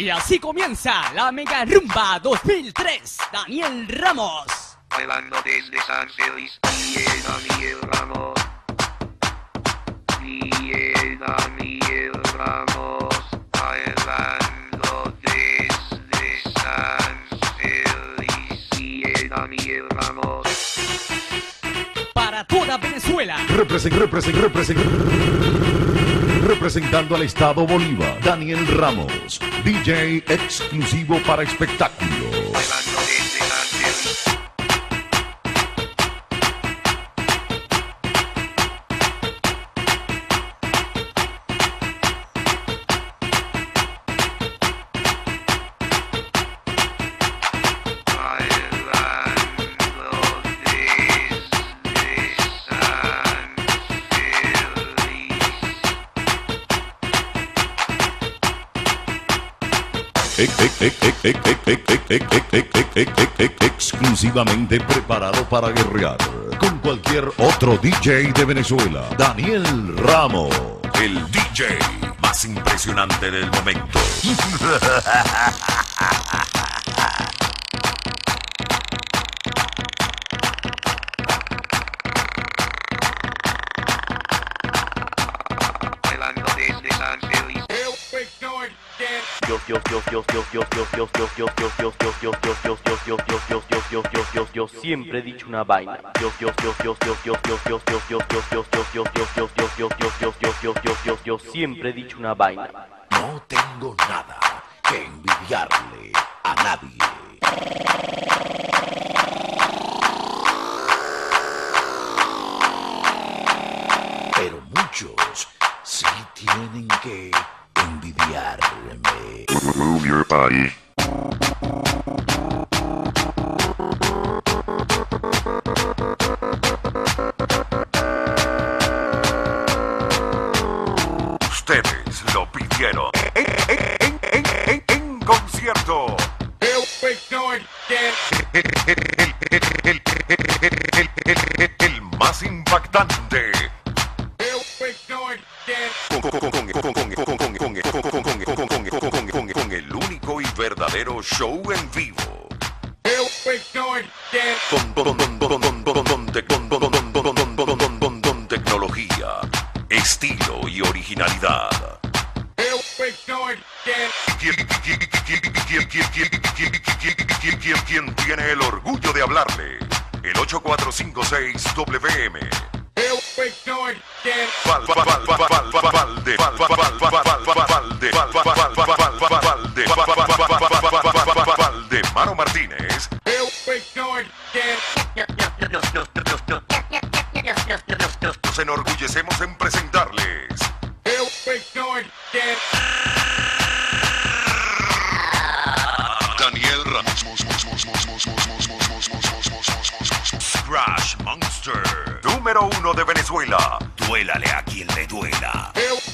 Y así comienza la Mega Rumba 2003. Daniel Ramos. Bailando desde San Feliz, Daniel Ramos. Daniel Ramos. Bailando desde San Feliz, Daniel Ramos. Para toda Venezuela. Representando al Estado Bolívar, Daniel Ramos, DJ exclusivo para espectáculos. Bailando desde San Feliz. Exclusivamente preparado para guerrear con cualquier otro DJ de Venezuela, Daniel Ramos, el DJ más impresionante del momento. Bailando desde San Feliz. Yo siempre he dicho una vaina. Yo siempre he dicho una vaina. No tengo nada que envidiarle a nadie. Pero muchos sí tienen que envidiarme. Move your body. Ustedes lo pidieron en concierto. El más impactante. Con el único y verdadero show en vivo. Con tecnología, estilo y originalidad. ¿Quién tiene el orgullo de hablarle? El 8456 WM. Mano Martínez. Nos enorgullecemos en presentarles Daniel Ramos, Crash Monster, número 1 de Venezuela. Duélale a quien le duela.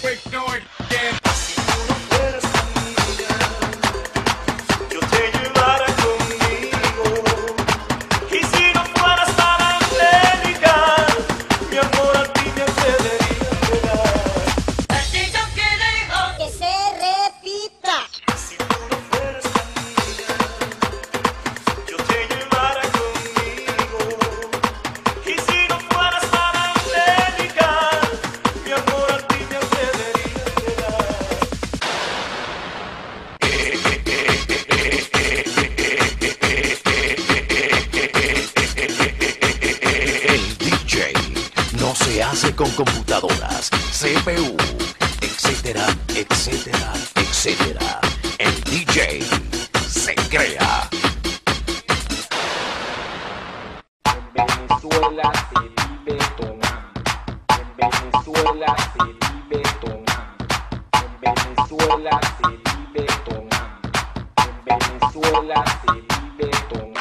Con computadoras, CPU, etcétera, etcétera, etcétera. El DJ se crea. En Venezuela se vive tomando. En Venezuela se vive tomando. En Venezuela se vive tomando. En Venezuela se vive tomando.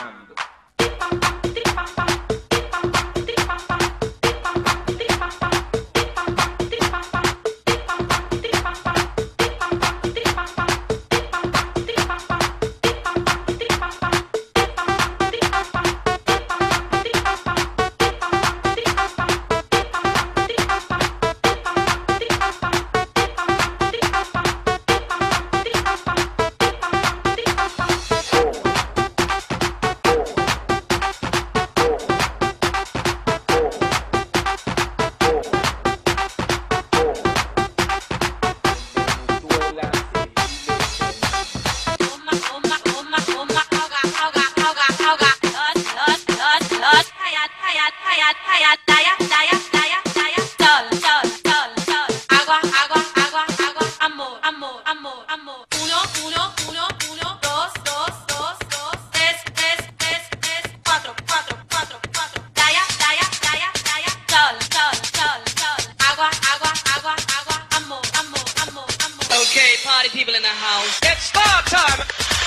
Okay, party people in the house. It's start time.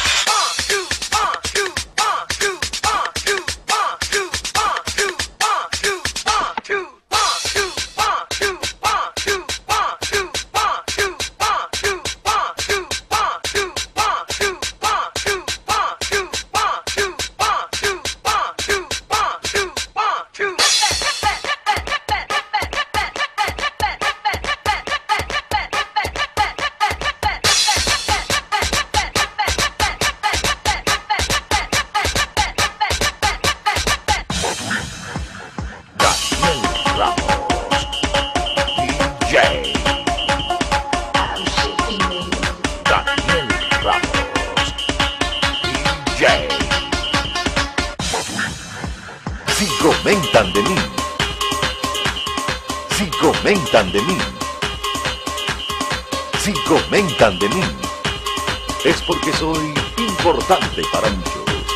Si comentan de mí, si comentan de mí, si comentan de mí, es porque soy importante para muchos.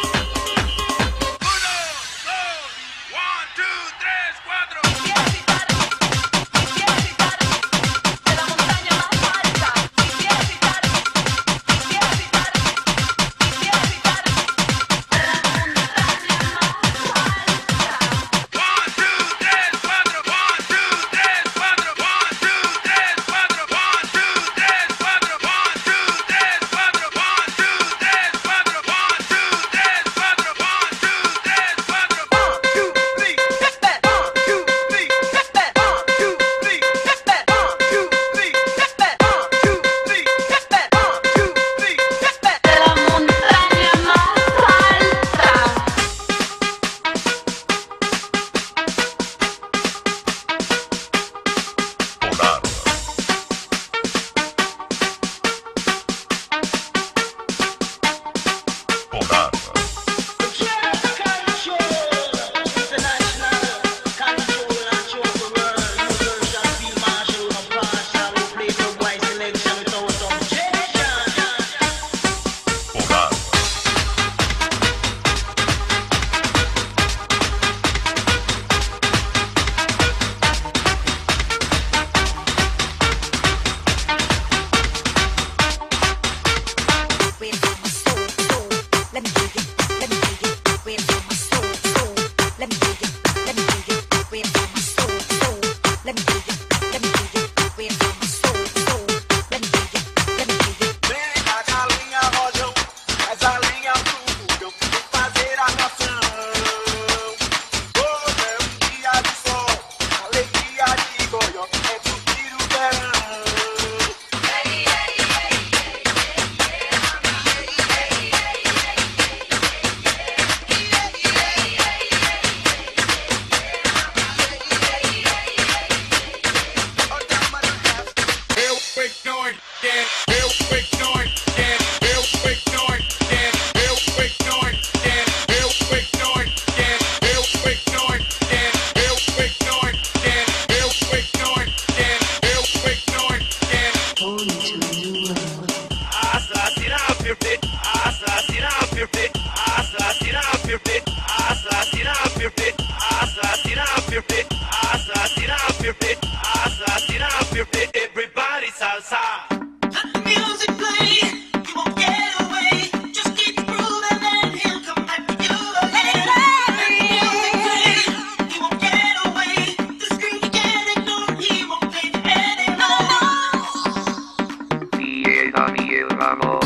Daniel Ramos.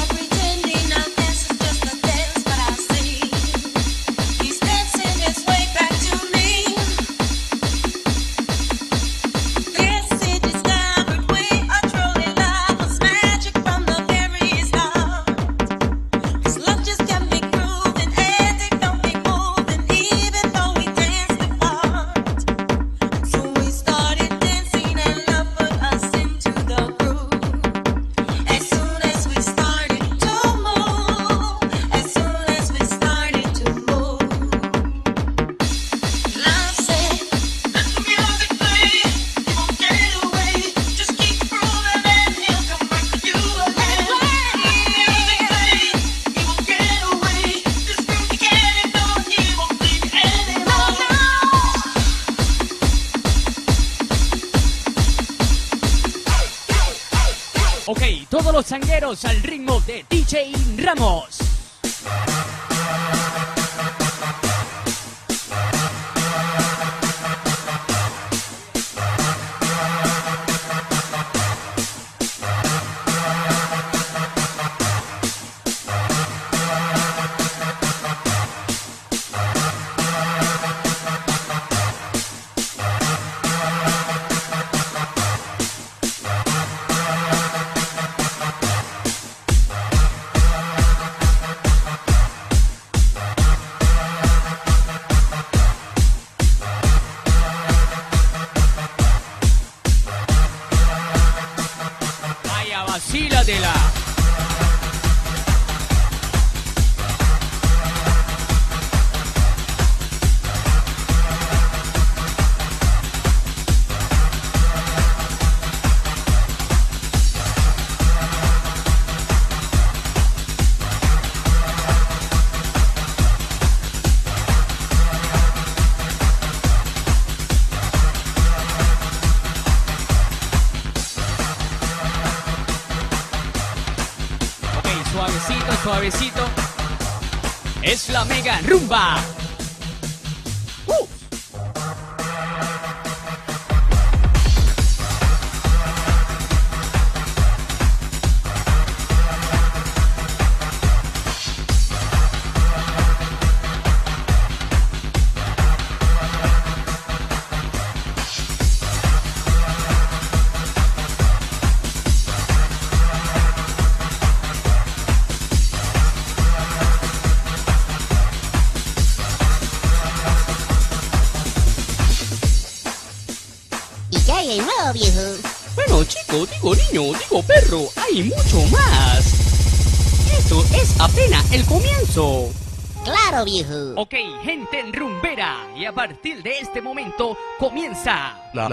Pretending now this is just a dance, but I see he's dancing his way Ok, todos los sangueros al ritmo de DJ Ramos. Vacílatela. Suavecito, suavecito. Es la mega rumba. ¿Qué hay de nuevo, viejo? Bueno, chico, digo niño, digo perro, hay mucho más. Esto es apenas el comienzo. Claro, viejo. Ok, gente en rumbera, y a partir de este momento comienza La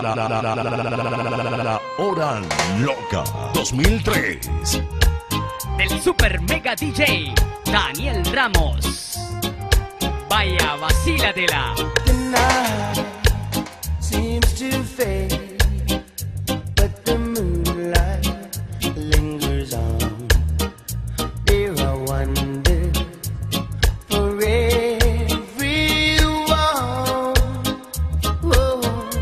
Hora Loca 2003. el super mega DJ Daniel Ramos. Vaya, vacílatela. The night seems to fade, but the moonlight lingers on. There I wonder for everyone. Whoa.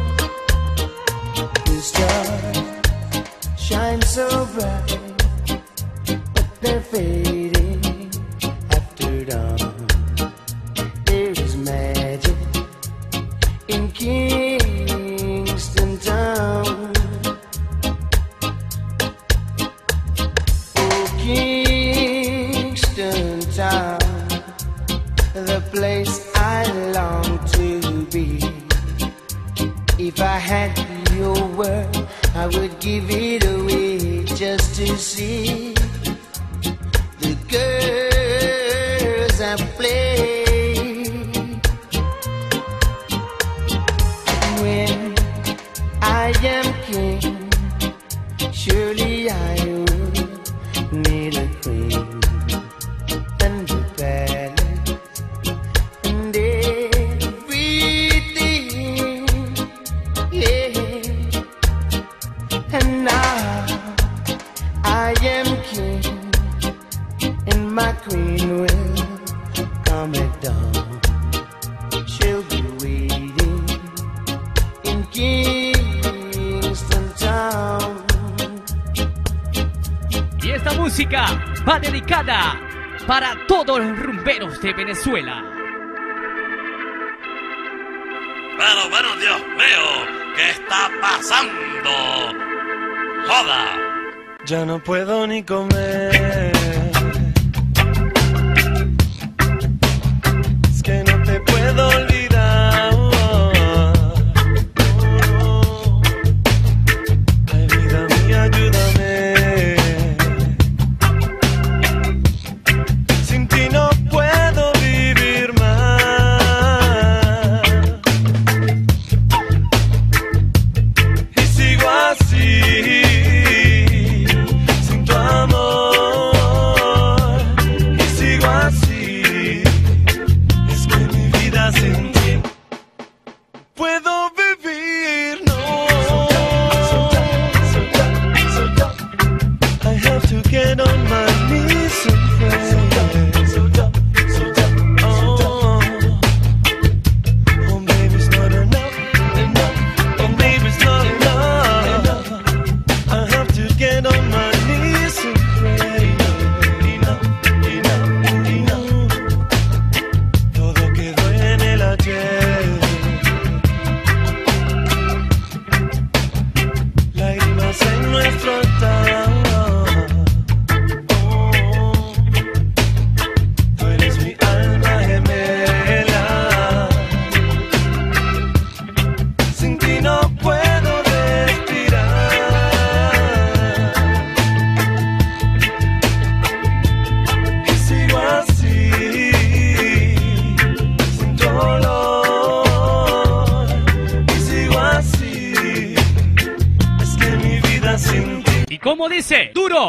The stars shine so bright, but they're fading after dawn. There is magic in Kingston Town. Oh, Kingston Town, the place I long to be. If I had your word, I would give it away just to see the girls I play. When I am king, surely I will need a queen and a palace and everything, yeah. And now I am king, and my queen will come at dawn. She'll be waiting in Kingston Town. Y esta música va dedicada para todos los rumberos de Venezuela. Bueno, Dios mío, ¿qué está pasando? ¡Joda! Ya no puedo ni comer. Es que no te puedo olvidar. Ay, vida mía, ayúdame. Sin ti no puedo vivir más. Y sigo así, sin tu amor. ¿Cómo dice? ¡Duro!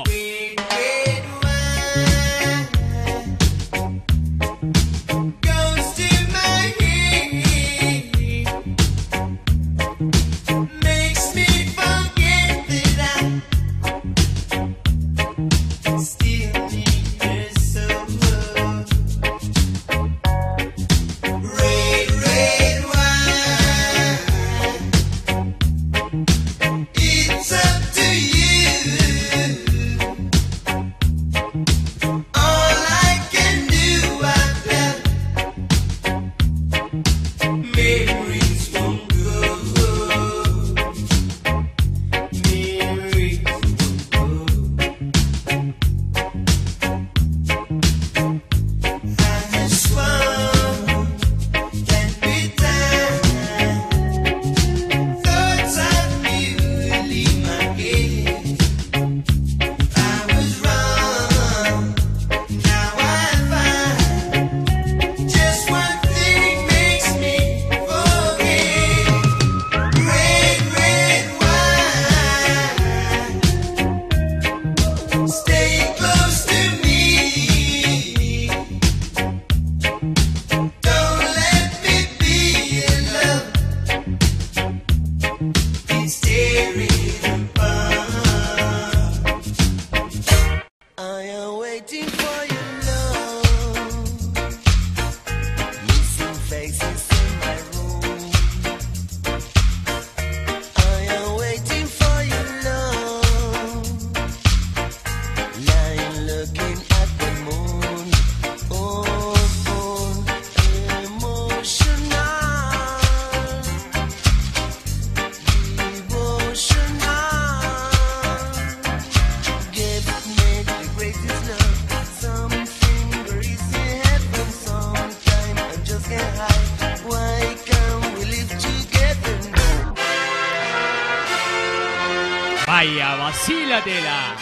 Vaya, vacílatela.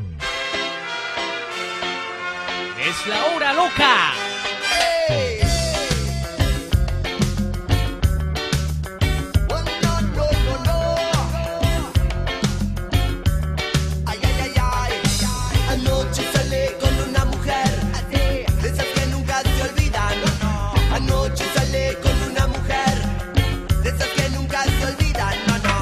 Es la hora loca. Anoche salí con una mujer, de esas que nunca se olvidan. Anoche salí con una mujer, de esas que nunca se olvidan.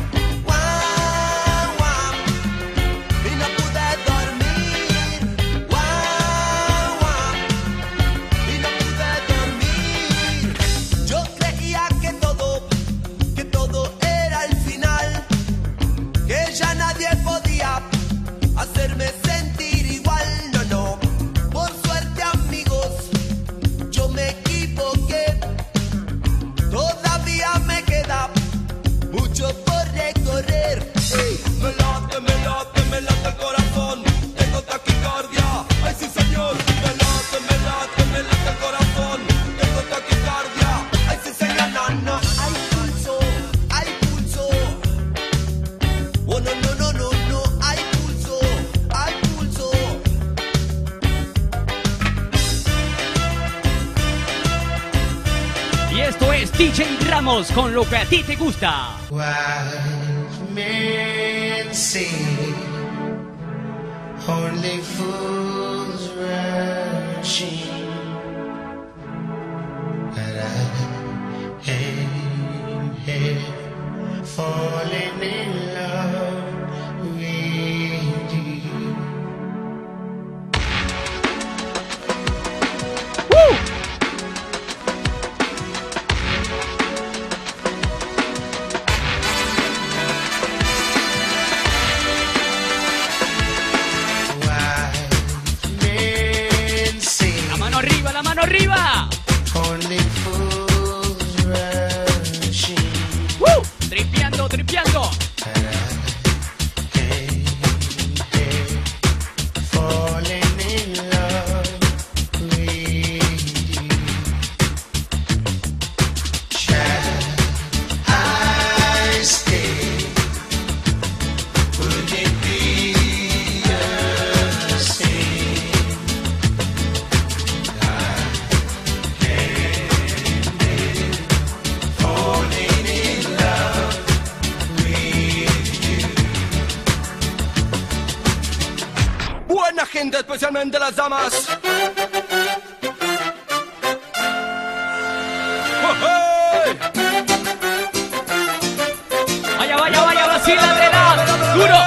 Guau, guau, y no pude dormir. Guau, guau, y no pude dormir. Yo creía que todo era el final, que ya nadie podía hacerme sentir igual, no, por suerte amigos, yo me equivoqué, todavía me queda mucho por recorrer. Hey, me late el corazón, tengo taquicardia, ay sí señor, me late el corazón, tengo taquicardia, ay sí señor, no, hay pulso, oh no, hay pulso. Y esto es DJ Ramos con lo que a ti te gusta. Wise men say only fools rushing, but I am here falling in love with you. ¡Woo! La mano arriba. Only fools rushing. Tripeando. Falling in love with you. Shall I stay? Would it be a sin? Falling in love with gente, especialmente las damas. Vaya, vaya, vaya, vacílatela. Duro.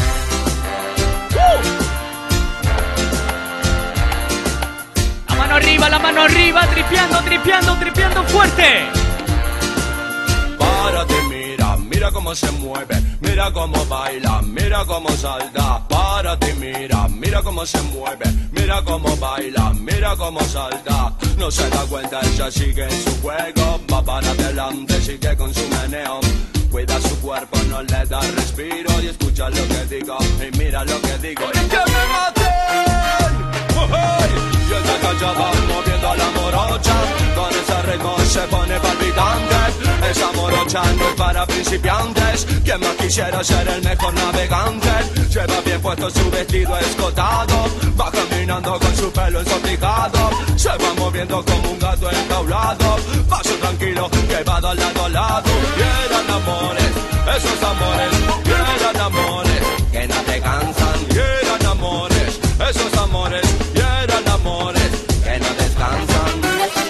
La mano arriba, tripeando, tripeando, tripeando fuerte. Párate, mira, mira cómo se mueve, mira cómo baila, mira cómo salta. Párate, mira, mira cómo se mueve, mira cómo baila, mira cómo salta. No se da cuenta, ella sigue en su juego, va para adelante, sigue con su meneo. Cuida su cuerpo, no le da respiro y escucha lo que digo y mira lo que digo. ¡Y que me maten! Y ella callada moviendo a la morocha, con ese ritmo se pone palpitante. Esa morocha no es para principiantes, quien más quisiera ser el mejor navegante. Lleva bien puesto su vestido escotado, va caminando con su pelo ensortijado. Se va moviendo como un gato enjaulado, paso tranquilo que va de lado a lado. Y eran amores, esos amores, y eran amores que no te cansan. Y eran amores, esos amores, y eran amores que no descansan.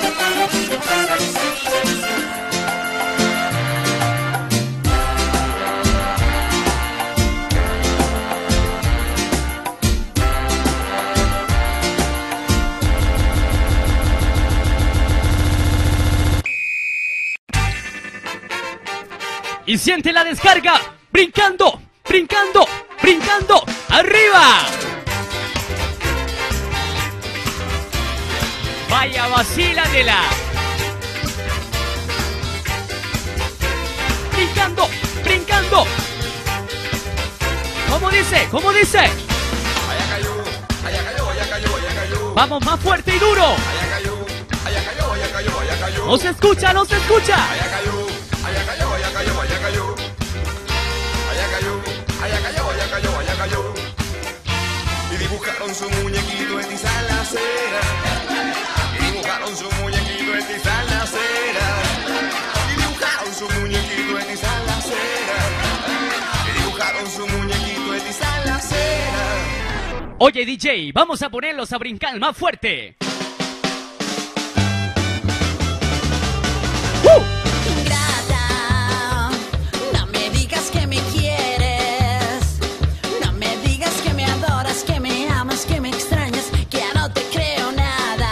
Y siente la descarga, brincando, brincando, brincando, arriba. Vaya, vacílatela. Brincando, brincando. ¿Cómo dice? ¿Cómo dice? Allá cayó, allá cayó, allá cayó, allá cayó. Vamos, más fuerte y duro. Allá cayó, allá cayó, allá cayó, allá cayó. No se escucha, no se escucha. Allá cayó, allá cayó, allá cayó, allá cayó. Allá cayó, allá cayó, allá cayó, allá cayó. Y dibujaron su muñequito en tiza en la acera. Y dibujaron su muñequito en tiza en la acera. Y dibujaron su muñequito en tiza en la acera. Y dibujaron su muñequito en tiza en la acera. Oye, DJ, vamos a ponerlos a brincar más fuerte. Ingrata, no me digas que me quieres, no me digas que me adoras, que me amas, que me extrañas, que ya no te creo nada.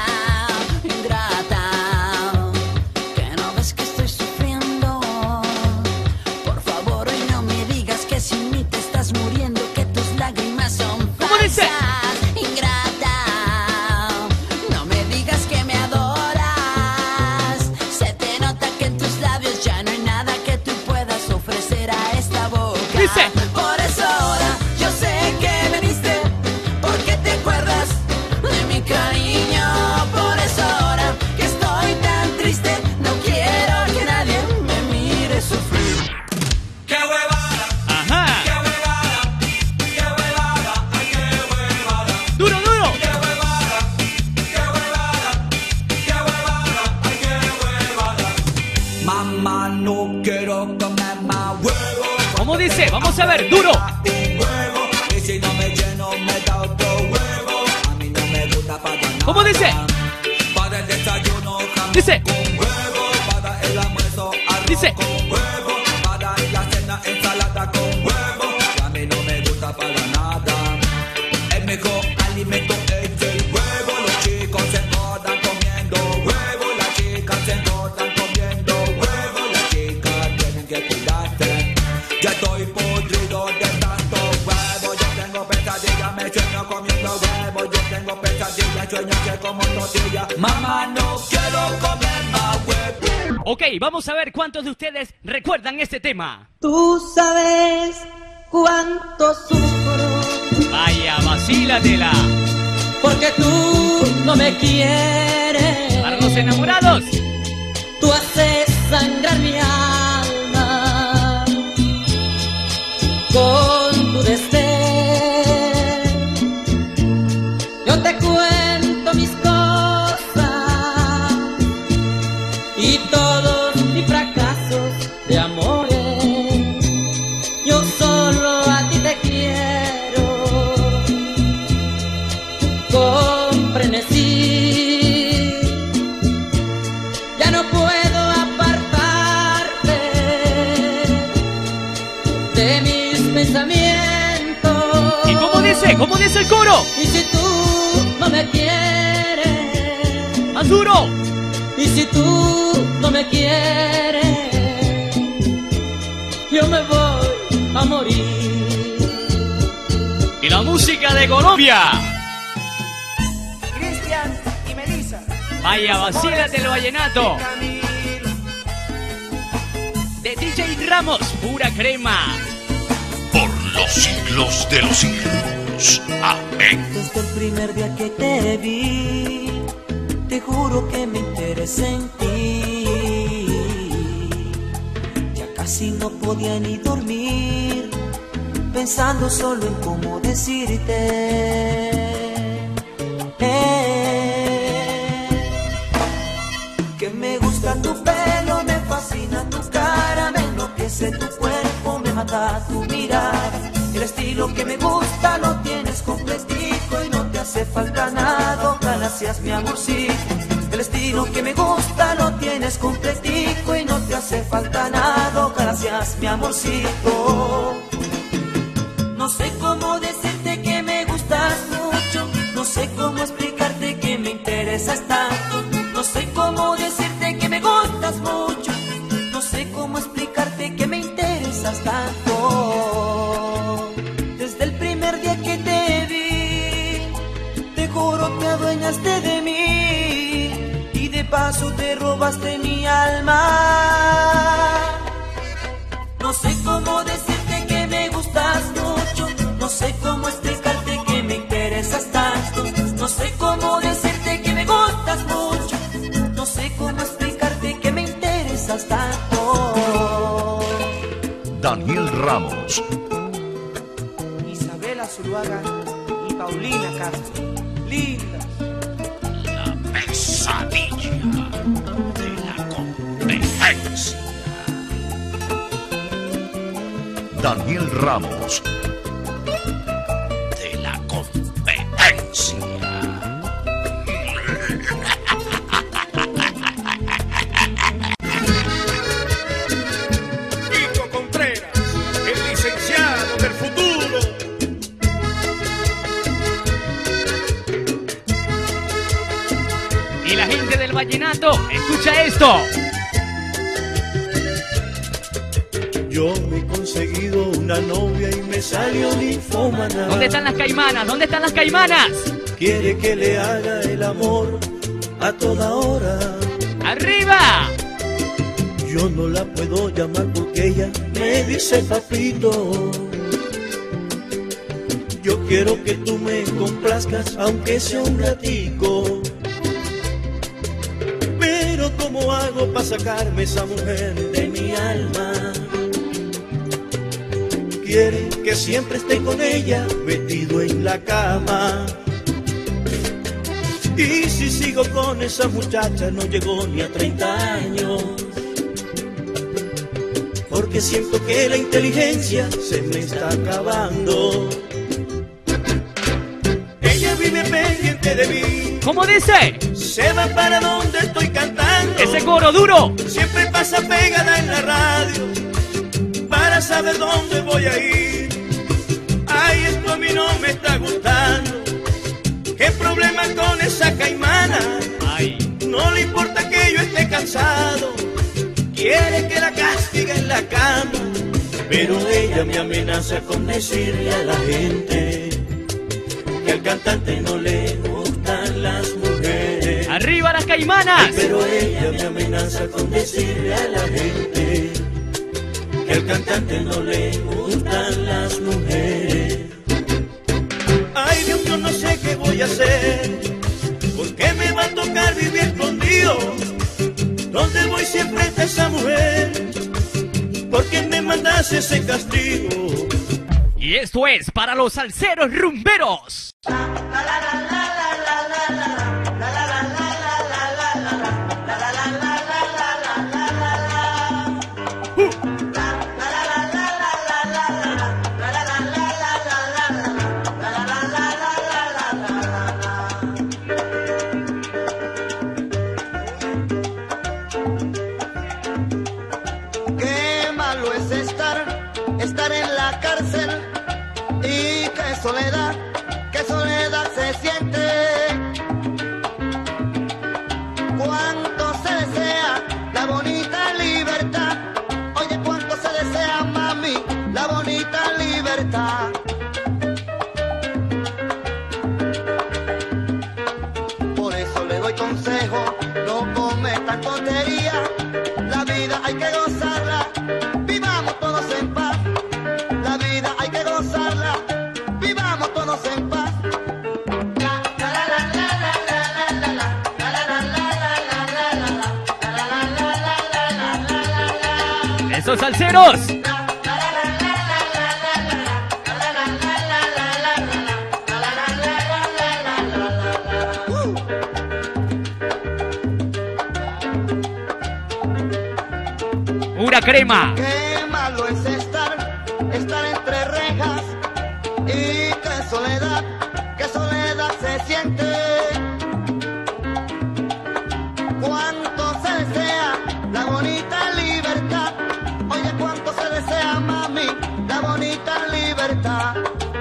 Ingrata, que no ves que estoy sufriendo. Por favor, hoy no me digas que sin mí te estás muriendo, que tus lágrimas son falsas. ¿Cómo dice? Ingrata, no me digas que me adoras. Se te nota que en tus labios ya no hay nada que tú puedas ofrecer a esta boca. Dice. Por eso ahora yo sé que veniste, porque te acuerdas de mi cariño. Por eso ahora que estoy tan triste, no quiero que nadie me mire sufrir. ¡Qué huevada! Ajá. ¡Qué huevada! ¡Qué huevada! ¡Ay, qué huevada! Duro, duro. ¡Qué huevada! ¡Qué huevada! ¡Qué huevada! ¡Ay, qué huevada! Mamá, no quiero comer más huevo. ¿Cómo dice? Vamos a ver, duro. Un huevo. Y si no me lleno, me da otro huevo. A mí no me gusta para nada. ¿Cómo dice? Para el desayuno, jamón Dice. con huevo. Para el almuerzo, arroz Dice. con huevo. Para la cena, ensalada con huevo. Y a mí no me gusta para nada. El mejor alimento es el huevo. Los chicos se engordan comiendo huevo. Las chicas se engordan comiendo huevo. Las chicas tienen que cuidarse. Ya estoy podrido de tanto huevo. Yo tengo pesadillas, me sueño comiendo huevo. Yo tengo pesadillas, sueño que como tortilla. Mamá, no quiero comer más huevo. Ok, vamos a ver cuántos de ustedes recuerdan este tema. Tú sabes cuánto sufro, Vaya, vacílatela. porque tú no me quieres. Para los enamorados. Tú haces sangrar mi alma con tu desdén. Yo te cuento mis cosas y todos mis fracasos de amores. Yo solo a ti te quiero ¿Cómo dice el coro? Y si tú no me quieres, más duro. y si tú no me quieres, yo me voy a morir. Y la música de Colombia. Cristian y Melissa. Vaya, vacílate el vallenato. De DJ Ramos, pura crema. Por los siglos de los siglos. Amén. Desde el primer día que te vi, te juro que me interesé en ti. Ya casi no podía ni dormir, pensando solo en cómo decirte. Que me gusta tu pelo, me fascina tu cara, me enloquece tu cuerpo, me mata tu mirada. El estilo que me gusta lo tienes completico y no te hace falta nada, gracias mi amorcito. El estilo que me gusta lo tienes completico y no te hace falta nada, gracias mi amorcito. No sé cómo decirte que me gustas mucho, no sé cómo explicarte que me interesas tanto, no sé cómo decirte que me gustas mucho, no sé cómo explicarte que me interesas tanto. Desde el primer día que te vi, te juro te adueñaste de mí y de paso te robaste mi alma. No sé cómo decirte que me gustas mucho, no sé cómo explicarte que me interesas tanto, no sé cómo decirte que me gustas mucho, no sé cómo explicarte que me interesas tanto. Daniel Ramos. Isabela Zuluaga y Paulina Castro. Lindas. La pesadilla de la competencia. Daniel Ramos. De la competencia. Nico Contreras, el licenciado del futuro. Y la gente del vallenato, escucha esto. Yo me he conseguido una novia y me salió ninfómana. ¿Dónde están las caimanas? ¿Dónde están las caimanas? Quiere que le haga el amor a toda hora. ¡Arriba! Yo no la puedo llamar porque ella me dice papito. Yo quiero que tú me complazcas aunque sea un ratico. Pero ¿cómo hago para sacarme esa mujer de mi alma? Quiere que siempre esté con ella, metido en la cama. Y si sigo con esa muchacha no llego ni a 30 años. Porque siento que la inteligencia se me está acabando. Ella vive pendiente de mí. ¿Cómo dice? Se va para donde estoy cantando. Ese coro duro. Siempre pasa pegada en la radio para saber dónde voy a ir. Ay, esto a mí no me está gustando. ¿Qué problema con esa caimana? Ay. No le importa que yo esté cansado, quiere que la castigue en la cama. Pero ella me amenaza con decirle a la gente que al cantante no le gustan las mujeres. ¡Arriba las caimanas! Ay, pero ella me amenaza con decirle a la gente que al cantante no le gustan las mujeres. Ay, Dios, yo no sé qué voy a hacer, porque me va a tocar vivir escondido. Donde voy siempre está esa mujer, porque me mandas ese castigo. Y esto es para los salseros rumberos. Qué malo es estar en la cárcel y qué soledad vida hay que gozarla, vivamos todos en paz. La vida hay que gozarla, vivamos todos en paz. ¡Esos salseros! ¡Pura crema! Qué malo es estar entre rejas y qué soledad se siente. Cuánto se desea la bonita libertad. Oye, cuánto se desea, mami, la bonita libertad.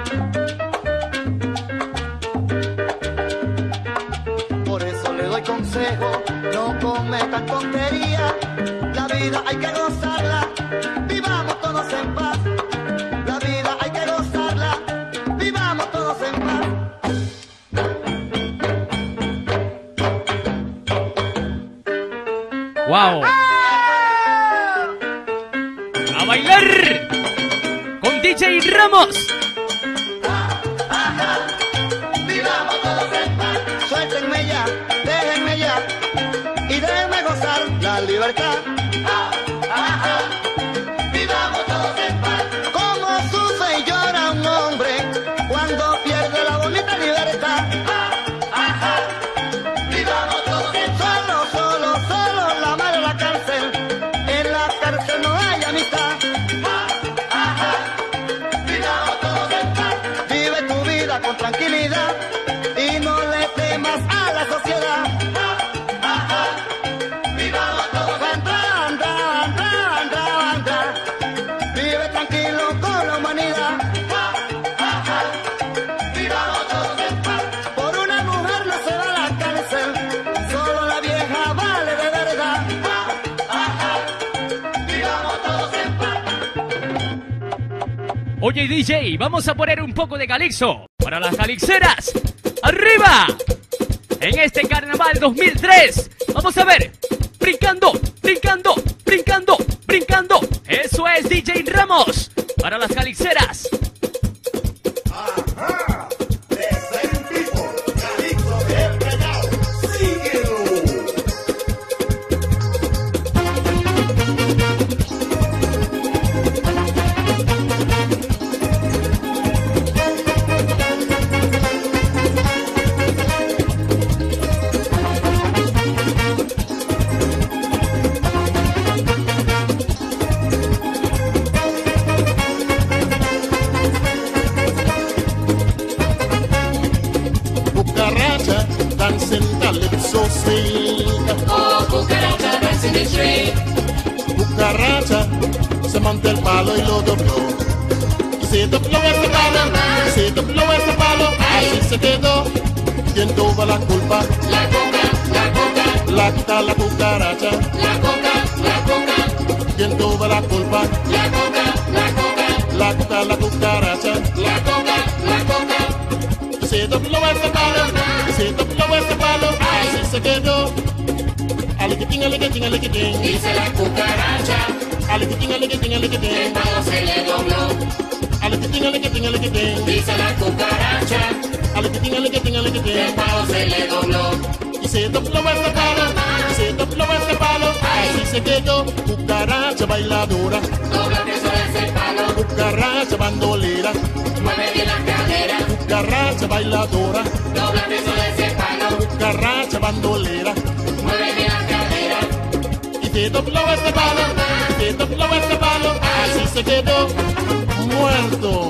Por eso le doy consejo, no cometan tonterías. La vida hay que gozarla, vivamos todos en paz. La vida hay que gozarla, vivamos todos en paz. ¡Wow! ¡A bailar! Con DJ Ramos. Vivamos todos en paz. Suéltenme ya, déjenme ya y déjenme gozar la libertad. Vivamos todos en paz. Como sufre y llora un hombre cuando pierde la bonita libertad. Vivamos todos en paz. Solo la madre de la cárcel. En la cárcel no hay amistad. Vivamos todos en paz. Vive tu vida con tranquilidad y no le temas a la sociedad. Vivamos todos en paz. Vive tranquilo con la humanidad. Vivamos todos en paz. Por una mujer no se va a la cárcel, solo la vieja vale de verdad. Vivamos todos en paz. Oye, DJ, vamos a poner un poco de calixo para las calixeras. ¡Arriba! En este carnaval 2003, vamos a ver. Brincando, brincando, brincando, brincando. Eso es DJ Ramos para las calixeras. Dancing calypso swing. Oh, cucaracha dancing the street. Cucaracha se monta el palo y lo dobló. Y se dobló ese palo, y se dobló ese palo. Así se quedó. ¿Quién tuvo la culpa? La coca, la coca. La quita la cucaracha. La coca, la coca. ¿Quién tuvo la culpa? La coca, la coca. La quita la cucaracha. La coca, la coca. Y se dobló ese palo, y se dobló ese palo. Así se quedó. Aliquitín, aliquitín, aliquitín. Dice la cucaracha. Aliquitín, aliquitín, aliquitín. El palo se le dobló. Aliquitín, aliquitín, aliquitín. Dice la cucaracha. Aliquitín, aliquitín, aliquitín. El palo se le dobló. Y se dobló ese palo, y se dobló ese palo. Así se quedó. Cucaracha bailadora. Dobla peso ese palo. Cucaracha bandolera. Mueve bien la cadera. Cucaracha bailadora. Dobla peso ese palo. Cucaracha bandolera. Mueve bien la cadera. Y se dobló ese palo, y se dobló ese palo. Así se quedó muerto.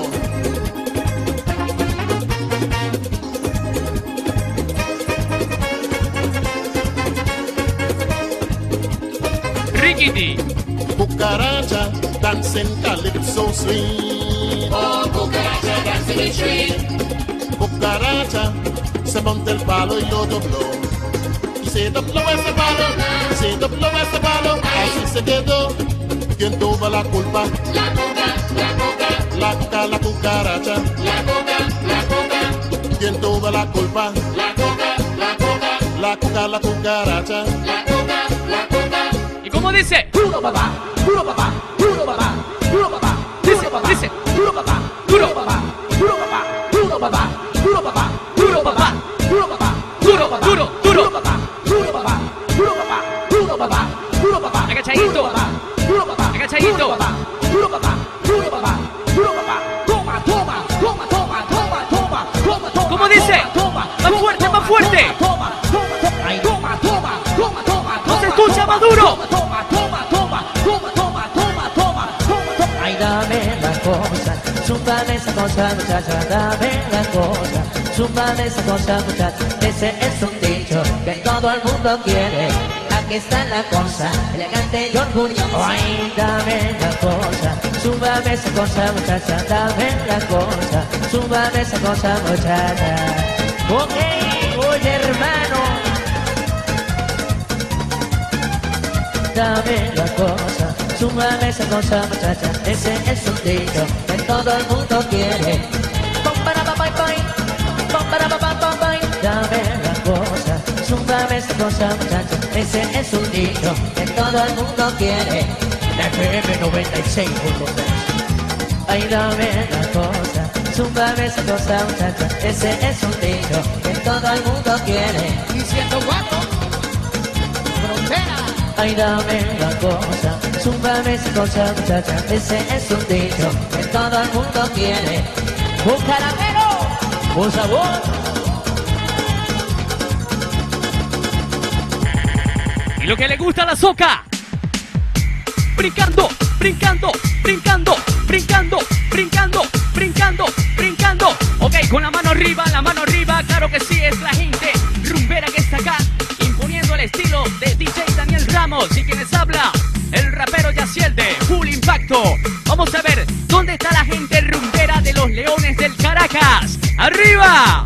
Rickety. Cucaracha dancing calypso swing. Oh, cucaracha dancing the street. Cucaracha se monta el palo y lo dobló. Y se dobló ese palo, y se dobló ese palo. Así se quedó. ¿Quién tuvo la culpa? La coca, la coca. La coca, la cucaracha. La coca, la coca. ¿Quién tuvo la culpa? La coca, la coca. La coca, la cucaracha. La coca, la coca. ¿Y cómo ¿Cómo dice? Duro papá, duro papá, duro papá, duro papá. Dice. Duro papá, Duro. papá, duro papá, duro papá, duro papá, duro papá, duro papá, Duro, duro, duro. papá, duro papá, duro papá, duro papá, duro papá, Agachadito. duro papá, duro papá, Agachadito. duro papá, duro papá, duro papá, duro papá. Toma, toma, toma, toma, toma, toma, toma, toma. ¿Cómo dice? Toma, Más fuerte, más fuerte. Toma, toma, toma, ay, toma, toma, toma, toma. No se escucha, más duro. Toma, toma, toma, toma, toma, toma, toma, toma. Ay, dame la cosa, zúmbame esa cosa, muchacha, dame la cosa, zúmbame esa cosa, muchacha. Ese es un dicho que todo el mundo quiere. Aquí está la cosa, elegante y orgullosa. Ay, dame la cosa, zúmbame esa cosa, muchacha, dame la cosa, zúmbame esa cosa, muchacha. Ok, oye, hermano. Dame la cosa, súmame esa cosa, muchacha. Ese es un dicho que todo el mundo quiere. Pom para pa pa pa, pom para pa pa pa. Dame la cosa, súmame esa cosa, muchacha. Ese es un dicho que todo el mundo quiere. FM 96.3. Ay, dame la cosa, súmame esa cosa, muchacha. Ese es un dicho que todo el mundo quiere. Y 104, frontera. Ay, dame la cosa, zúmbame esa cosa, muchacha. Ese es un dicho que todo el mundo quiere. Un caramelo, un sabor. Y lo que le gusta a la soca. Brincando, brincando, brincando, brincando, brincando, brincando, brincando. Ok, con la mano arriba, claro que sí, es la gente rumbera que está acá, imponiendo el estilo de DJ Daniel Ramos. Y quienes habla, el rapero Yaciel de Full Impacto. Vamos a ver, ¿dónde está la gente rumbera de los Leones del Caracas? ¡Arriba!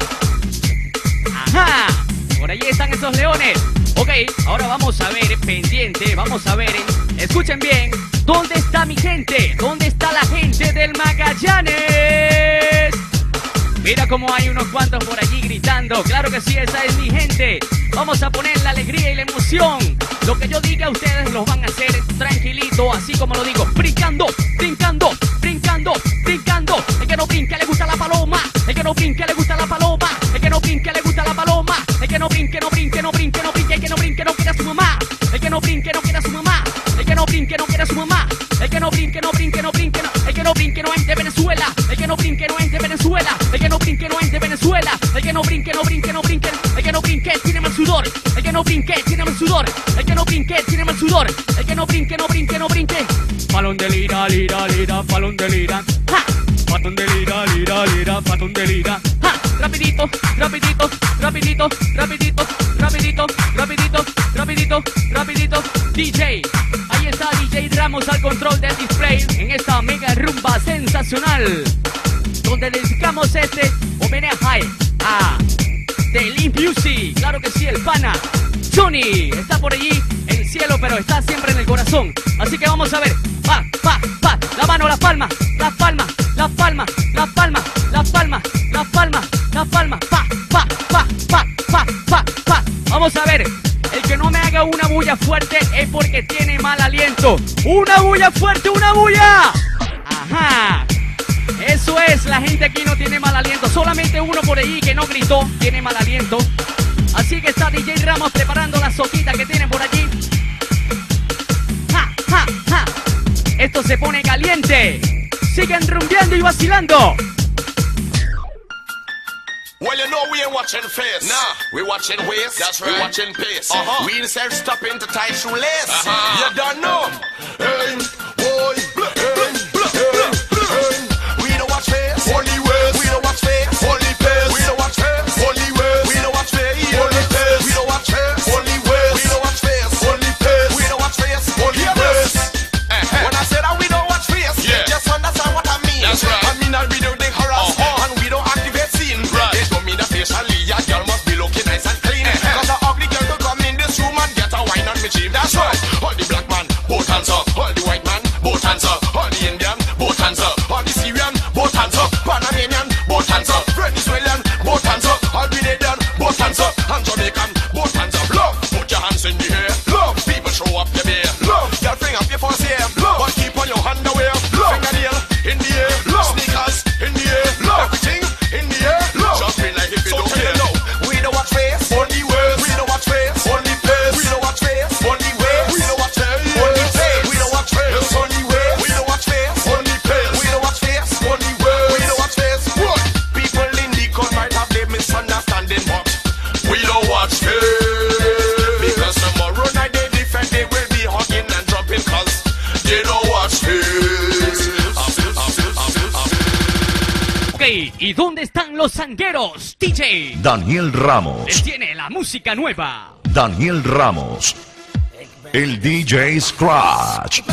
Ajá, por allí están esos leones. Ok, ahora vamos a ver, pendiente, vamos a ver, escuchen bien, ¿dónde está mi gente? ¿Dónde está la gente del Magallanes? Mira cómo hay unos cuantos por allí gritando, claro que sí, esa es mi gente. Vamos a poner la alegría y la emoción. Lo que yo diga ustedes los van a hacer tranquilito, así como lo digo, brincando, brincando, brincando, brincando. El que no brinque le gusta la paloma, el que no brinque le gusta la paloma, el que no brinque le gusta la paloma, el que no brinque, no brinque, no brinque, no brinque, el que no brinque no quiere a su mamá, el que no brinque no quiere a su mamá, el que no brinque no quiere a su mamá, el que no brinque, no brinque, no brinque, no, el que no brinque no es de Venezuela, el que no brinque no es de Venezuela, el que no brinque no es de Venezuela, el que no brinque, no brinque, no brinque, el que no brinque tiene mal sudor, el que no brinque tiene mal sudor, el que no brinque tiene mal sudor, el que no brinque, no brinque, no brinque. Palón de lira, lira, lira, palón de lira, ja. Patón de lira, lira, lira, patón de lira, ja. Rapidito, rapidito, rapidito, rapidito, rapidito, rapidito, rapidito, rapidito. DJ, ahí está DJ Ramos al control del display en esta mega rumba sensacional, donde dedicamos este homenaje a The Limp Music. Claro que sí, el pana Johnny está por allí en el cielo, pero está siempre en el corazón. Así que vamos a ver, pa, pa, pa, la mano, la palma, la palma, la palma, la palma, la palma, la palma, la palma, pa, pa, pa, pa, pa, pa, pa. Vamos a ver, el que no me haga una bulla fuerte es porque tiene mal aliento. Una bulla fuerte, una bulla. Ajá. Eso es, la gente aquí no tiene mal aliento. Solamente uno por ahí que no gritó tiene mal aliento. Así que está DJ Ramos preparando la soquita que tienen por allí. ¡Ja, ja, ja! Esto se pone caliente. Siguen rumbeando y vacilando. Well, you know we ain't watching face. Nah, we watching waist. That's right. We watching pace. We insert stopping to tie shoelace. You don't know. Hey, boy. We don't watch face. Only waist. We don't watch face. Only pace. We don't watch face. Only waist. We don't watch face. Only pace. We don't watch face. Only waist. We don't watch face. Only pace. We don't watch face. Only waist. When I say that we don't watch face, just understand what I mean. That's right. I mean that we don't think harass and we don't activate scene. Right. It don't mean that facially a girl must be looking nice and clean. Cause an ugly girl could come in this room and get a wine on me cheap. That's right. All the black man, both hands You know watch this. Ok, ¿y dónde están los sangueros, DJ? Daniel Ramos. Él tiene la música nueva. Daniel Ramos. El DJ Scratch.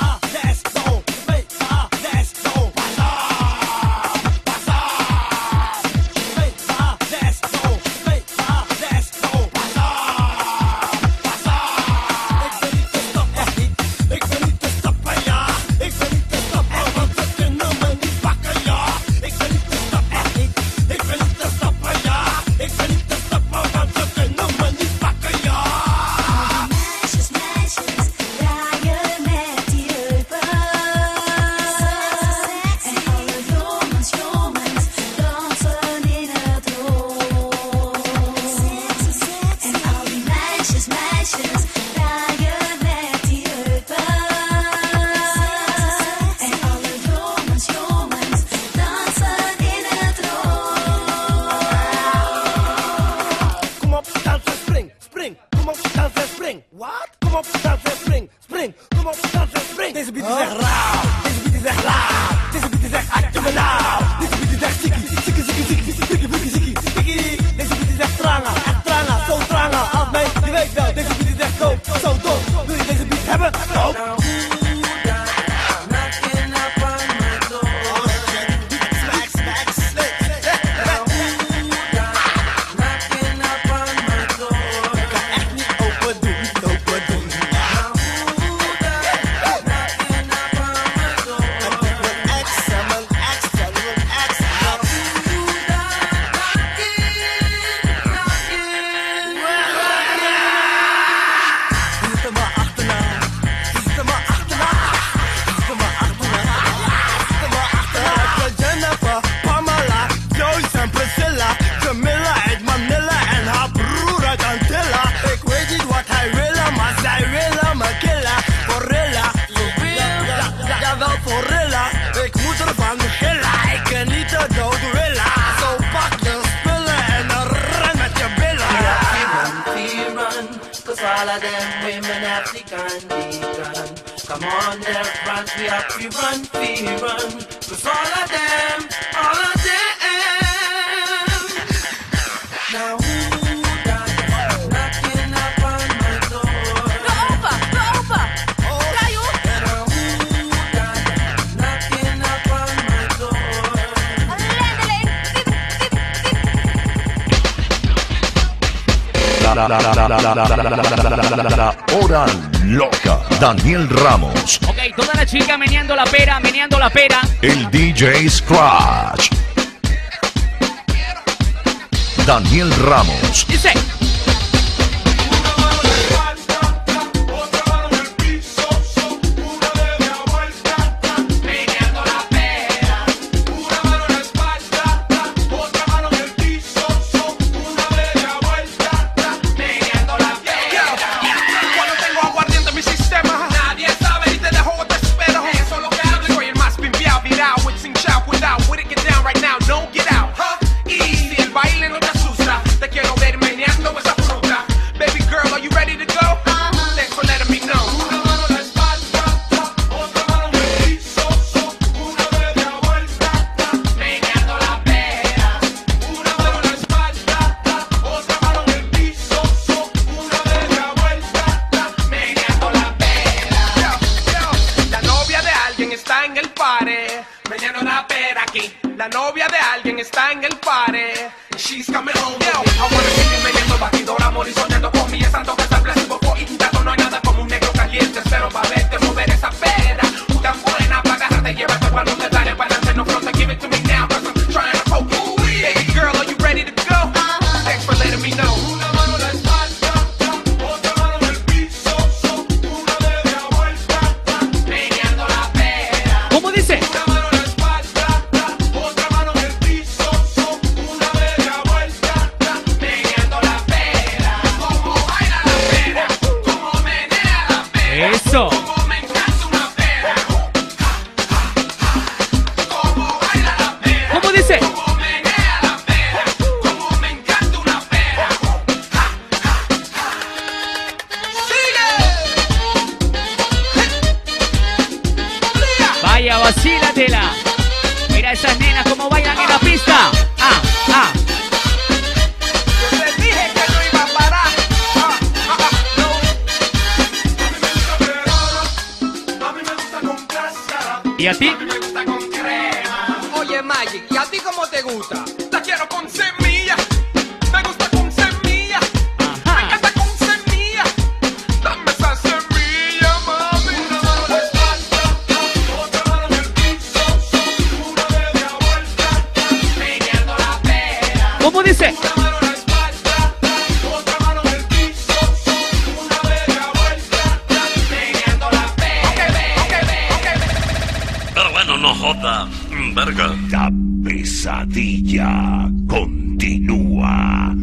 All of them women African vegan. Come on, there, run, we have to run, we run. Cause all of them. Now who got knocking up on my door? Go over. Caillou. Now who got knocking up on my door? La hora loca. Daniel Ramos. Ok, toda la chica meneando la pera. El DJ Scratch. Daniel Ramos. Dice. La novia de alguien está en el party. She's coming home. Yo, I wanna see you meneando batidora, amor y soñando con mi santo que está blessed before eating taco. No hay nada como un negro caliente, espero pa' verte mover esa pera. Tan buena pa' agarrarte, llevarte pa' donde dale pa' adelante, no fronte, give it to me now, cause I'm trying to poke you. Baby girl, are you ready to go? Thanks for letting me know. Una mano en la espalda, otra mano en el piso, una media vuelta, meneando la pera. ¿Cómo dice? Oiga, vacílatela. Mira esas nenas como bailan en la pista. Te dije que no iba a parar. A mí me gusta con grasa. ¿Y a ti? A mí me gusta con crema. Oye, Magic, ¿y a ti cómo te gusta? La quiero con semilla. Me gusta con semilla. Me encanta con semilla. Dame esa semilla, mami. Una mano en la espalda, otra mano en el piso. Una media vuelta, meneando la pera. ¿Cómo dice? Una mano en la espalda, otra mano en el piso. Una media vuelta, meneando la pera. Pero bueno, no joda, verga. La pesadilla continúa.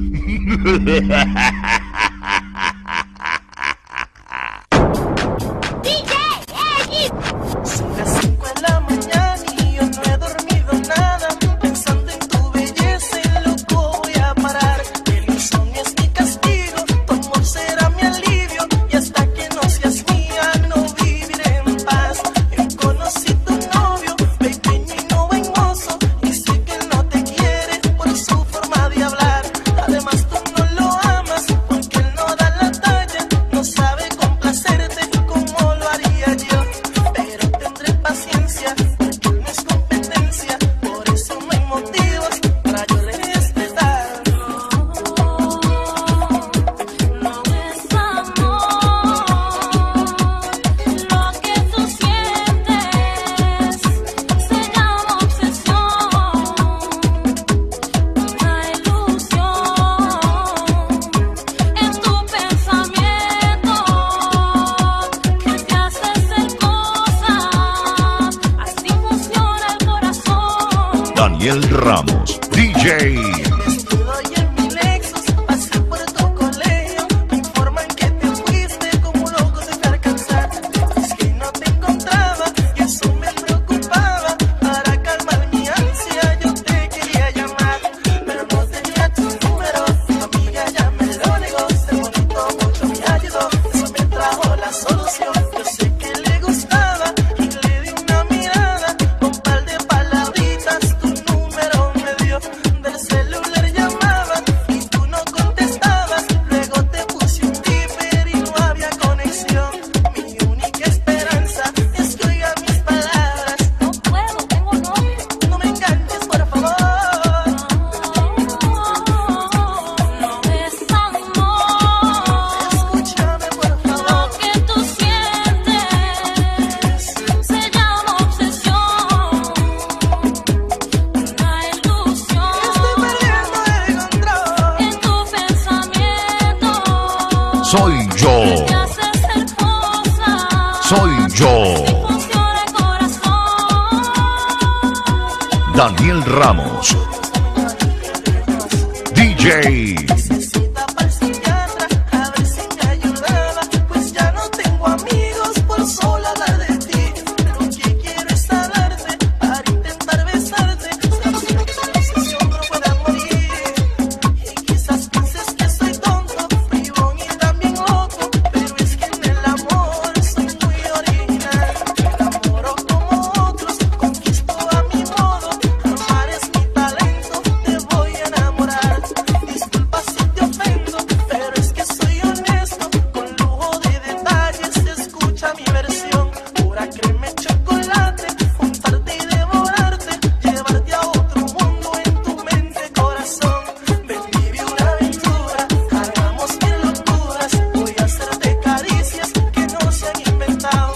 Son las 5 de la mañana y yo no he dormido nada. Pensando en tu belleza y loco voy a parar. El insomnio es mi castigo, tu amor será mi alivio. Y hasta que no seas mía no viviré en paz. Yo conocí tu novio, pequeño y no buen mozo. Y sé que él no te quiere por su forma de hablar. Además tú no lo amas porque él no da la talla. No sabe complacerte como lo haría yo. Pero tendré paciencia porque él no es competencia. Por eso no hay motivos para yo respetar. No es amor lo que tú sientes, se llama obsesión, una ilusión en tu pensamiento que te hace hacer cosas, así funciona el corazón. Daniel Ramos, DJ. Estoy en mi Lexus, pasé por tu colegio. Me informan que te fuiste como un loco de estar cansado. Es que no te encontraba y eso me preocupaba. Para calmar mi ansia yo te quería llamar, pero no tenía tu número. Tu amiga ya me lo negó. Ser bonito mucho me ayudó, eso me trajo la solución. Yo sé que le gustaba y le di una mirada. Con un par de palabritas tu número me dio. Del celular llamaba y tú no contestabas. Luego te puse un timer y no había conexión. Mi única esperanza es que oiga mis palabras. No puedo, tengo novio. No me engañes, por favor. No es amor Escúchame, por favor. lo que tú sientes, se llama obsesión, una ilusión Estoy perdiendo el control. en tu pensamiento Soy yo. te hace hacer cosas, Soy yo. funciona el corazón. Daniel Ramos, DJ. Necesita pa'l psiquiatra, a ver si me ayudaba. Pues ya no tengo amigos por solo hablar de ti. Lo que quiero es hablarte para intentar besarte. Sabes que la obsesión no pueda morir. Y quizás pienses que soy tonto, bribón y también loco. Pero es que en el amor soy muy original. Me enamoro como otros, conquisto a mi modo. Amar es mi talento, te voy a enamorar. Disculpa si te ofendo, pero es que soy honesto. Con lujo de detalles escucha mi versión. Pura crema y chocolate, juntarte y devorarte. Llevarte a otro mundo en tu mente, corazón. Ven, vive una aventura, hagamos mil locuras. Voy a hacerte caricias que no se han inventado.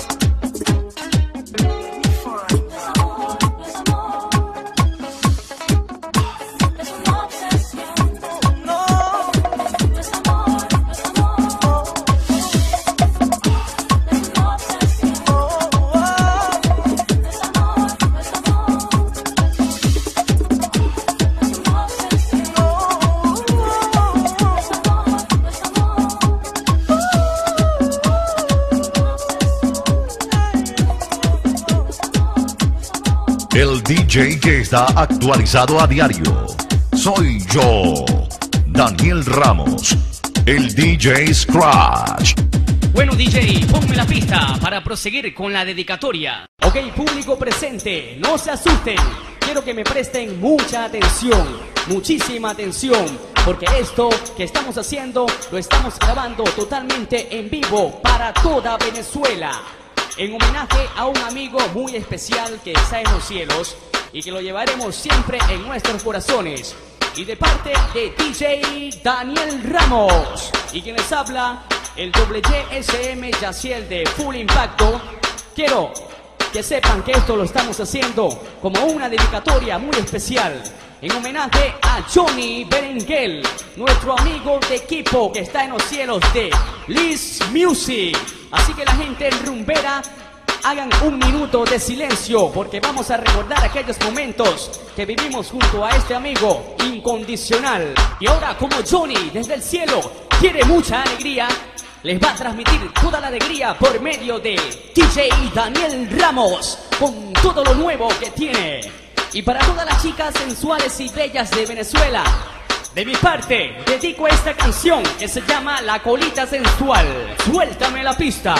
El DJ que está actualizado a diario. Soy yo, Daniel Ramos, el DJ Scratch. Bueno, DJ, ponme la pista para proseguir con la dedicatoria. Ok, público presente, no se asusten. Quiero que me presten mucha atención, muchísima atención, porque esto que estamos haciendo lo estamos grabando totalmente en vivo para toda Venezuela, en homenaje a un amigo muy especial que está en los cielos y que lo llevaremos siempre en nuestros corazones. Y de parte de DJ Daniel Ramos y quien les habla, el WSM Yaciel de Full Impacto, quiero que sepan que esto lo estamos haciendo como una dedicatoria muy especial en homenaje a Johnny Berenguel, nuestro amigo de equipo que está en los cielos de Liz Music. Así que la gente en rumbera, hagan un minuto de silencio porque vamos a recordar aquellos momentos que vivimos junto a este amigo incondicional. Y ahora, como Johnny desde el cielo quiere mucha alegría, les va a transmitir toda la alegría por medio de DJ Daniel Ramos con todo lo nuevo que tiene. Y para todas las chicas sensuales y bellas de Venezuela, de mi parte, dedico esta canción que se llama La Colita Sensual. Suéltame la pista.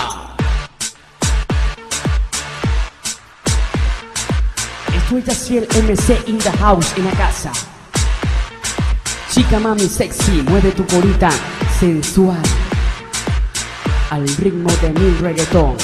Estoy Yaciel MC in the house, en la casa. Chica mami sexy, mueve tu colita sensual al ritmo de mi reggaetón.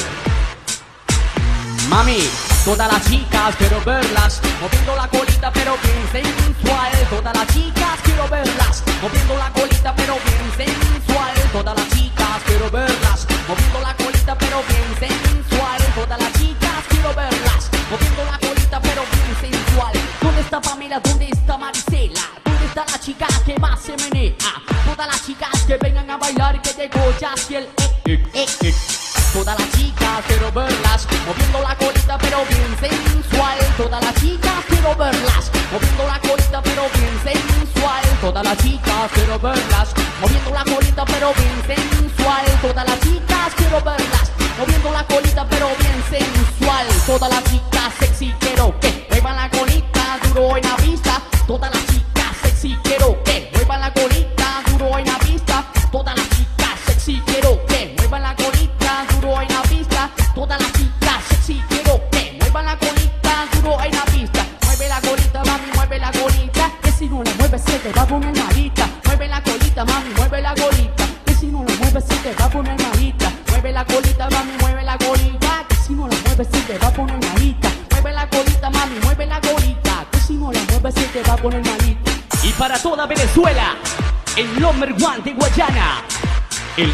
Mami, todas las chicas quiero verlas moviendo la colita pero bien sensual. Todas las chicas quiero verlas moviendo la colita pero bien sensual. Todas las chicas quiero verlas moviendo la colita pero bien sensual. Todas las chicas quiero verlas moviendo la colita pero bien sensual. ¿Dónde está Pamela? ¿Dónde está Marisela? ¿Dónde está la chica que más se menea? Todas las chicas que vengan a bailar que llegó Yaciel. Todas las chicas quiero verlas moviendo la colita pero bien sensual. Todas las chicas quiero verlas moviendo la colita pero bien sensual. Todas las chicas quiero verlas moviendo la colita pero bien sensual. Todas las chicas quiero verlas moviendo la colita pero bien sensual. Todas las chicas sexy quiero que muevan la colita duro en la pista. Todas las chicas sexy quiero que muevan la colita duro en la pista. Todas las chicas sexy quiero que muevan la colita duro en la pista. Todas las chicas sexy quiero que muevan la colita duro en la pista. Mueve la colita, mami, mueve la colita, que si no la mueves se te va a poner malita. Mueve la colita, mami, mueve la colita, que si no la mueves se te va a poner malita. Mueve la colita, mami, mueve la colita, que si no la mueves se te va a poner malita. Mueve la colita, mami, mueve la colita, que si no la mueves se te va a poner malita. Y para toda Venezuela, el number one de Guayana, el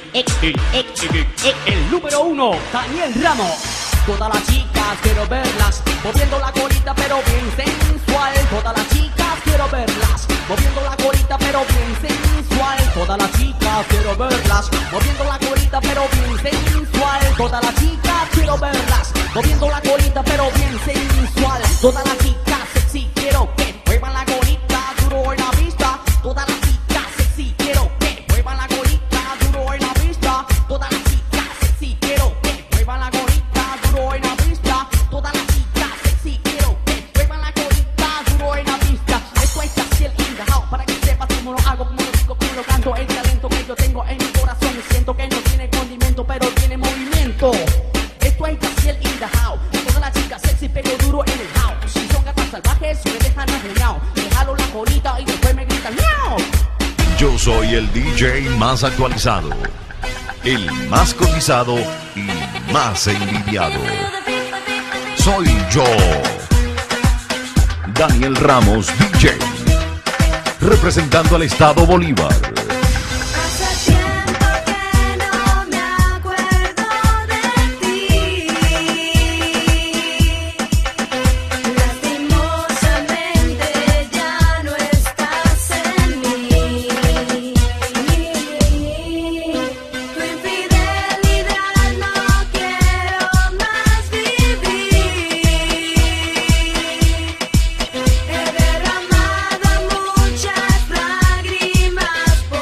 número uno, Daniel Ramos. Todas las chicas quiero verlas moviendo la colita pero bien sensual. Todas las chicas quiero verlas moviendo la colita pero bien sensual. Todas las chicas quiero verlas moviendo la colita pero bien sensual. Todas las chicas quiero verlas moviendo la colita pero bien sensual. Todas las chicas sexy quiero que muevan la colita duro en la pista. Todas las chicas sexy quiero que muevan la colita duro en la pista. Todas las chicas sexy quiero que muevan la colita duro en la pista. Todas las chicas sexy quiero que muevan la colita duro en la pista. Esto es Yaciel in the house, para que sepas cómo lo hago, cómo lo digo, cómo lo canto. El talento que yo tengo en mi corazón, siento que no tiene condimento pero tiene movimiento. Esto es Yaciel in the house. Todas las chicas sexy pego duro en el house. Si son gatas salvajes me dejan arruinado. Me jalo la colita y después me gritan ¡miau! Yo soy el DJ más actualizado, el más cotizado y más envidiado. Soy yo, Daniel Ramos DJ, representando al estado Bolívar. He derramado muchas lágrimas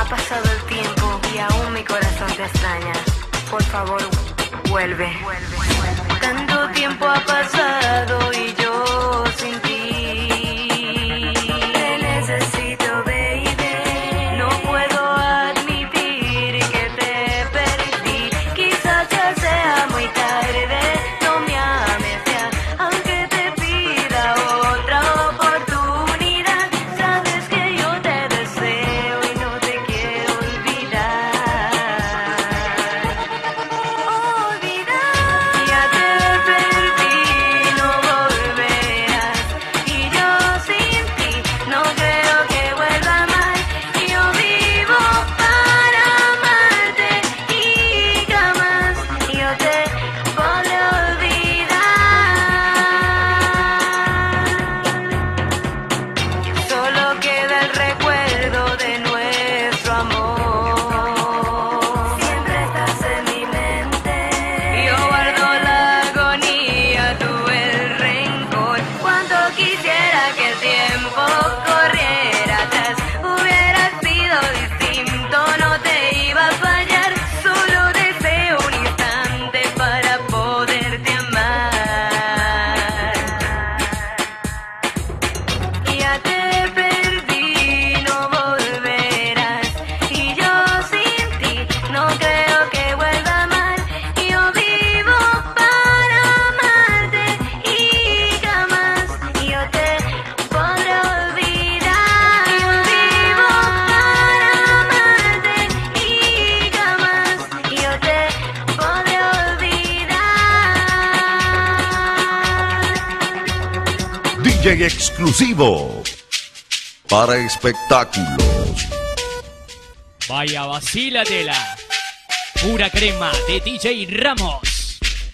pasado el tiempo y aún mi corazón te extraña. Por favor, vuelve. Tanto tiempo ha pasado y yo sin ti. Te necesito, baby. No puedo admitir que te perdí. Quizás ya sea muy tarde. No me ames ya, aunque te pida otra oportunidad. Sabes que yo te deseo y no te quiero olvidar. Ya te perdí, no volverás. Y yo sin ti no creo que vuelva más. Yo vivo para amarte y jamás yo te podré olvidar. Solo queda el recuerdo de nuestro amor. Siempre estás en mi mente. Yo guardo la agonía, tú el rencor. Cuánto quisiera que el tiempo corriera atrás. Hubiera sido distinto, no te iba a fallar. Solo deseo un instante para poderte amar. Ya te perdí, no volverás. Y yo sin ti no creo que vuelva más. Yo vivo para amarte y jamás yo te podré olvidar. Yo vivo para amarte y jamás yo te podré olvidar. DJ exclusivo para espectáculos. Vaya vacílatela. Pura crema de DJ Ramos.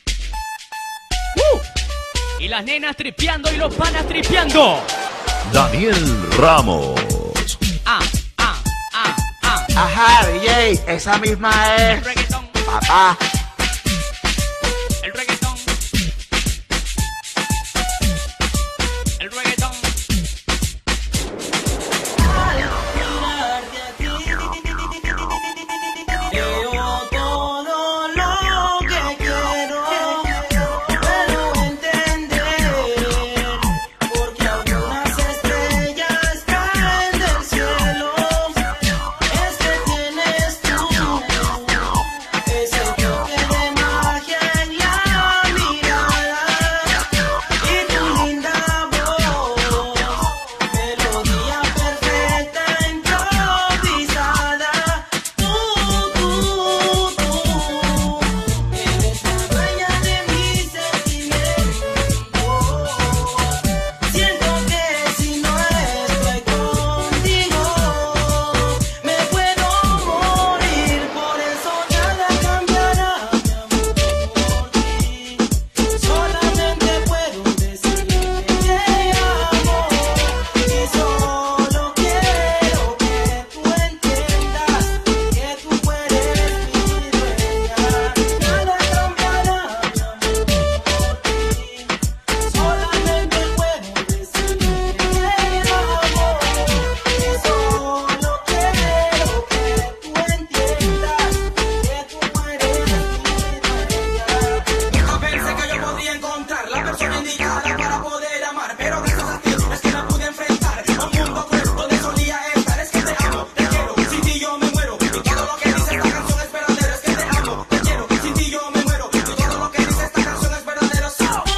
Y las nenas tripeando y los panas tripeando. Daniel Ramos. Ajá, DJ, esa misma es. Papá. El reggaetón. El reggaetón. Leo todo lo que quiero, pero entender, porque algunas estrellas caen del cielo. Es que tienes tú ese toque de magia en la mirada y tu linda voz, melodía perfecta improvisada. Eres la dueña de mis sentimientos. Siento que si no estoy contigo me puedo morir. Por eso nada cambiará, mi amor, por ti. Solamente puedo decir que te amo y solo quiero que tú entiendas que tú eres mi dueña. Nada cambiará, mi amor, por ti. Solamente puedo decir que te amo y solo quiero que tú entiendas que tú eres mi dueña. Nunca pensé que yo podía encontrar la persona indicada para poder amar, pero gracias a ti es que me pude enfrentar a un mundo cruel donde solía estar. Es que te amo, te quiero, sin ti yo me muero. Y todo lo que dice esta canción es verdadero. Es que te amo, te quiero, sin ti yo me muero. Y todo lo que dice esta canción es verdadero.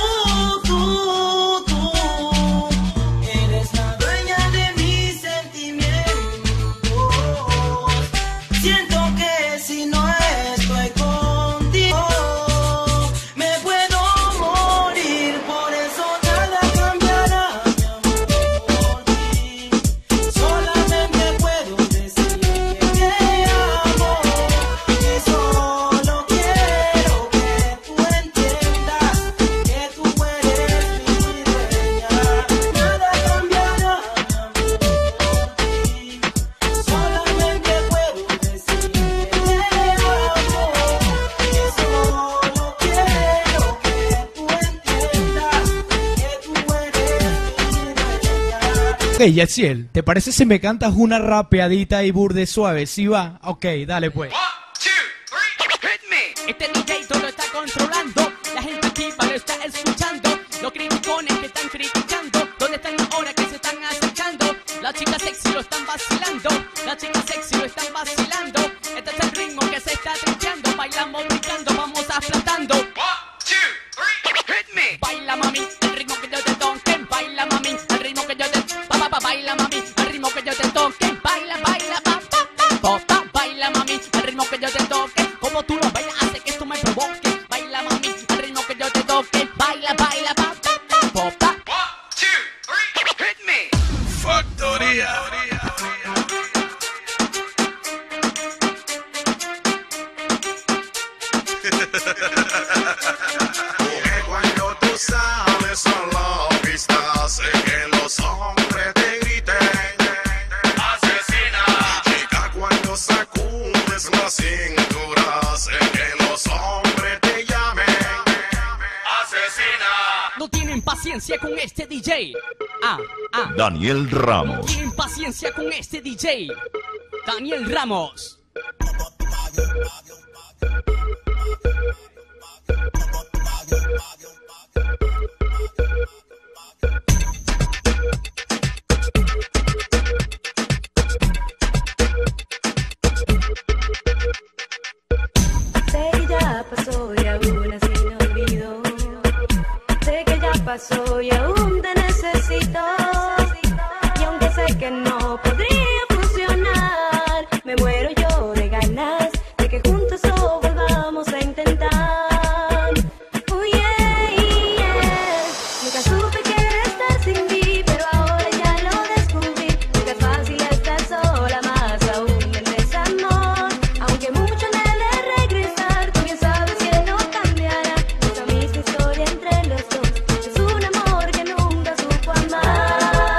Tú eres la dueña de mis sentimientos. Siento que si no estoy contigo me puedo morir. Por eso nada cambiará, mi amor, por ti. Solamente puedo decir que te amo y solo quiero que tú entiendas que tú eres mi dueña. Nada cambiará, mi amor, por ti. Solamente puedo decir que te amo y solo quiero que tú entiendas que tú eres mi dueña. Ok, Yaciel, ¿te parece si me cantas una rapeadita y burde suave? ¿Sí va? Ok, dale pues. Este DJ todo lo está controlando. La gente activa lo está escuchando. Los criticones que están criticando. ¿Dónde están ahora que se están acercando? Las chicas sexy lo están vacilando. Las chicas sexy lo están vacilando. Este es el ritmo que se está trincheando. Bailamos brincando, vamos aplastando. 1, 2, 3, hit me. Baila mami, el ritmo que yo te toque. Baila mami, el ritmo que yo te baila mami, el ritmo que yo te toque. Baila, baila, baila mami, el ritmo que yo te toque. Como tú lo bailas hace que esto me provoque. Baila mami, el ritmo que yo te toque. Baila, baila, 1, 2, 3, hit me. Factoría. Porque cuando tú sales a la pista, sé que los hombres te griten asesina. Chica, cuando sacudes la cintura, sé que los hombres te llamen asesina. No tienen paciencia con este DJ. Daniel Ramos. No tienen paciencia con este DJ. Daniel Ramos. Sé que ya pasó y aún así no olvido. Sé que ya pasó y aún te necesito. Y aunque sé que no podría funcionar, me muero yo de ganas de que juntos lo volvamos a intentar. Oh yeah, yeah. Nunca supe que era estar sin ti, pero ahora ya lo descubrí. Nunca es fácil estar sola, más aún en desamor. Aunque mucho anhele regresar, tú bien sabes que no cambiará. Esa misma historia entre los dos. Es un amor que nunca supo amar.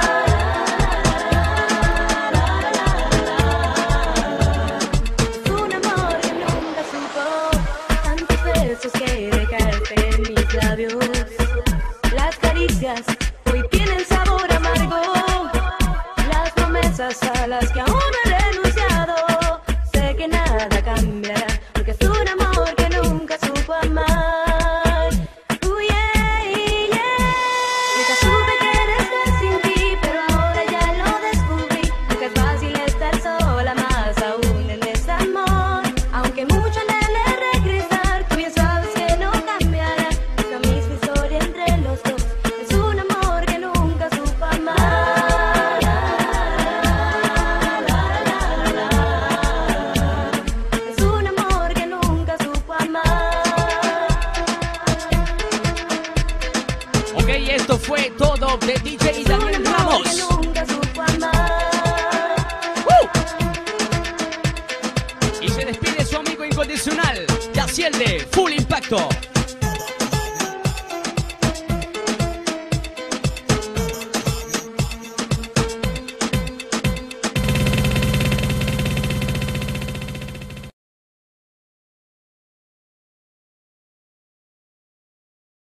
Es un amor que nunca supo. Tantos besos que dejaste en mis labios. Las caricias hoy tienen sabor amargo. Las promesas a las que aún no he renunciado. Sé que nada cambiará, porque es un amor que nunca supo amar. Yeah, yeah. Nunca supe querer estar sin ti, pero ahora ya lo descubrí. Nunca es fácil estar sola, más aún en desamor. Aunque mucho anhele regresar, tú bien sabes que no cambiará. Es la misma historia entre los dos. Es un amor que nunca supo amar. Es un amor que nunca supo amar. Ok, esto fue todo de DJ Daniel Ramos. Que nunca supo amar. Y se despide su amigo incondicional, Yaciel de Full Impacto.